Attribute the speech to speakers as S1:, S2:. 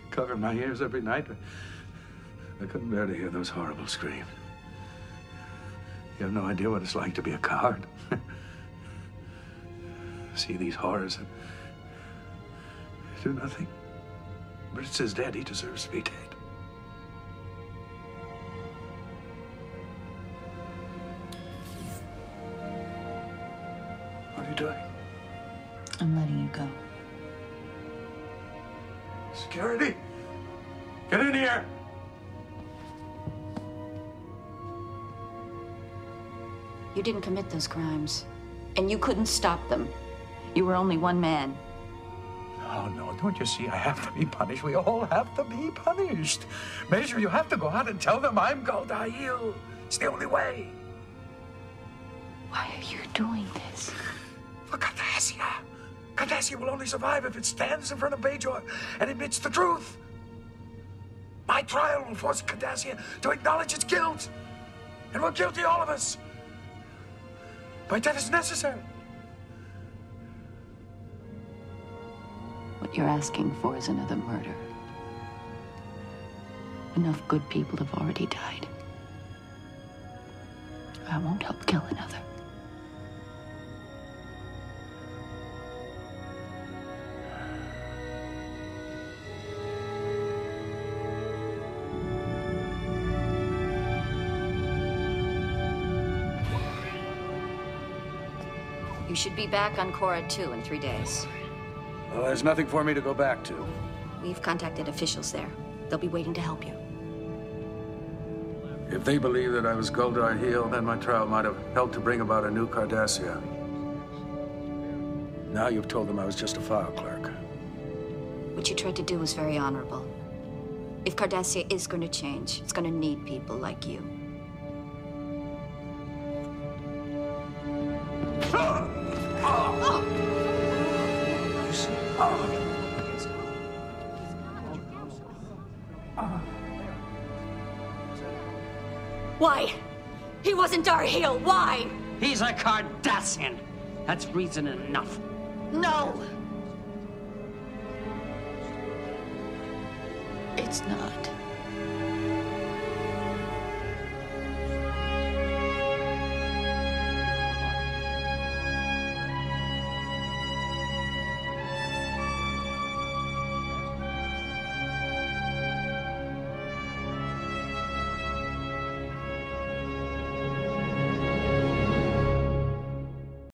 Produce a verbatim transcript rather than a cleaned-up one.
S1: cover my ears every night. I couldn't bear to hear those horrible screams. You have no idea what it's like to be a coward. See these horrors and do nothing. Brits is dead. He deserves to be dead. What are you doing?
S2: I'm letting you go.
S1: Security! Get in here!
S2: You didn't commit those crimes, and you couldn't stop them. You were only one man.
S1: Oh, no, don't you see? I have to be punished. We all have to be punished. Major, you have to go out and tell them I'm Cardassian. It's the only way.
S2: Why are you doing this?
S1: For Cardassian. Cardassian will only survive if it stands in front of Bajor and admits the truth. My trial will force Cardassian to acknowledge its guilt. And we're guilty, all of us. But that is necessary.
S2: What you're asking for is another murder. Enough good people have already died. I won't help kill another. You should be back on Cora two in three days.
S1: Well, there's nothing for me to go back to.
S2: We've contacted officials there. They'll be waiting to help you.
S1: If they believe that I was Cardassian, then my trial might have helped to bring about a new Cardassian. Now you've told them I was just a file clerk.
S2: What you tried to do was very honorable. If Cardassia is going to change, it's going to need people like you. Why? He wasn't our heel. Why?
S3: He's a Cardassian. That's reason enough.
S2: No. It's not.